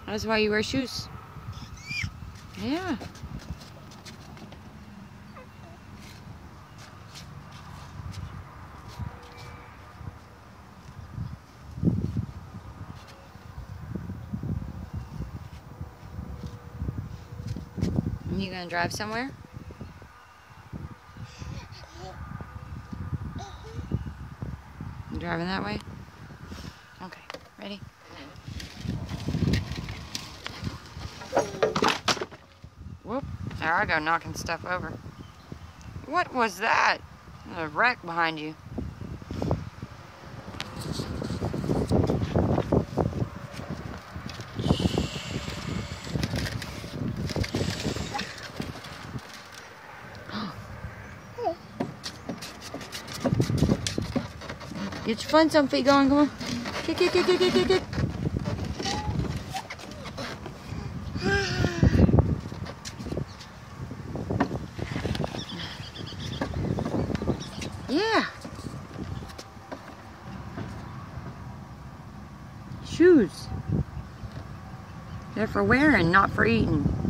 That's why you wear shoes. Yeah. You gonna drive somewhere? You driving that way? Okay, ready? Whoop, there I go knocking stuff over. What was that? There's a wreck behind you. Get your fun feet going, come on. Kick, kick, kick, kick, kick, kick, kick. Yeah. Shoes. They're for wearing, not for eating.